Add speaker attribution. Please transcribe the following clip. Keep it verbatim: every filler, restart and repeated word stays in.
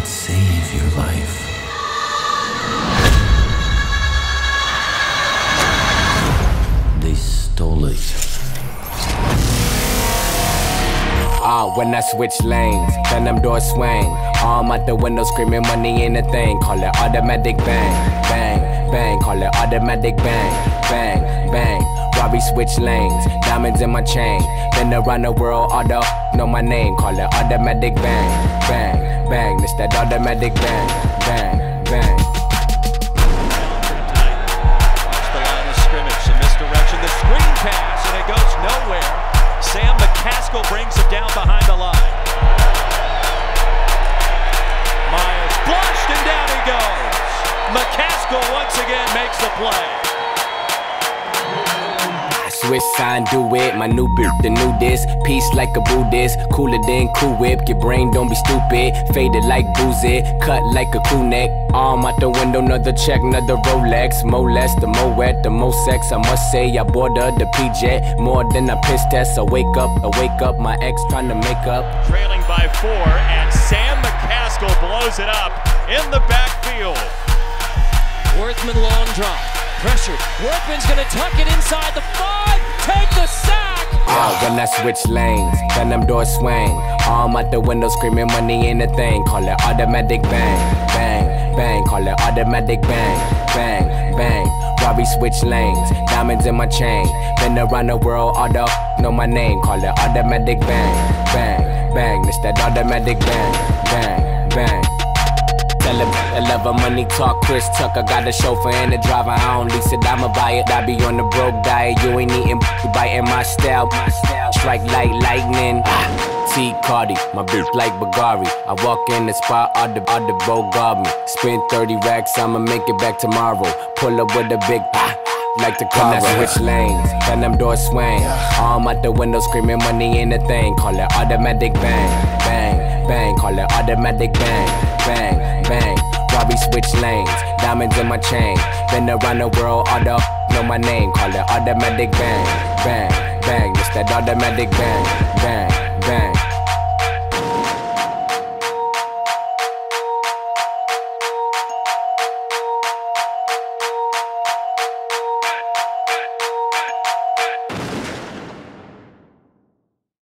Speaker 1: save your life. They stole it.
Speaker 2: Ah, when I switch lanes, then them doors swing. Arm out the window screaming money ain't a thing. Call it automatic bang, bang, bang. Call it automatic bang, bang, bang. Robbie switch lanes, diamonds in my chain. Been around the world, all the know my name. Call it automatic bang, bang, bang. It's that automatic bang, bang, bang.
Speaker 3: Watch the line of scrimmage, some misdirection. The screen pass, and it goes nowhere. Sam McCaskill brings it down behind the line. Myers flushed, and down he goes. McCaskill once again makes the play.
Speaker 2: Switch sign, do it, my new bitch, the new disc. Peace like a Buddhist, cooler than Cool Whip. Your brain don't be stupid, faded like boozy, cut like a crew neck. Arm out the window, another check, another Rolex. More less, the more wet, the more sex. I must say, I boarded the P-Jet more than a piss test. I wake up, I wake up, my ex trying to make up.
Speaker 3: Trailing by four, and Sam McCaskill blows it up in the backfield.
Speaker 4: Worthman long drop. Pressured. Workman's gonna tuck it inside the five. Take the sack.
Speaker 2: Ah, when I switch lanes, then them doors swing. Arm out the window screaming money ain't a thing. Call it automatic bang, bang, bang. Call it automatic bang, bang, bang. Robbie switch lanes, diamonds in my chain. Been around the world, all the know my name. Call it automatic bang, bang, bang. It's that automatic bang, bang, bang. Tell him I love her, money talk, Chris Tucker. Got a chauffeur and a driver, I don't lease it, I'ma buy it. I be on the broke diet, you ain't eating, you biting my style. Strike like lightning, T Cardi, my bitch like Bagari. I walk in the spot, all the, all the boat guard me. Spend thirty racks, I'ma make it back tomorrow. Pull up with a big like the car. When I switch lanes, then them doors swing. Arm out the window screaming money ain't a thing. Call it automatic bang, bang, bang. Call it automatic bang, bang, bang. Robbie switch lanes, diamonds in my chain. Been around the world, all the know my name. Call it automatic bang, bang, bang. It's that automatic bang, bang.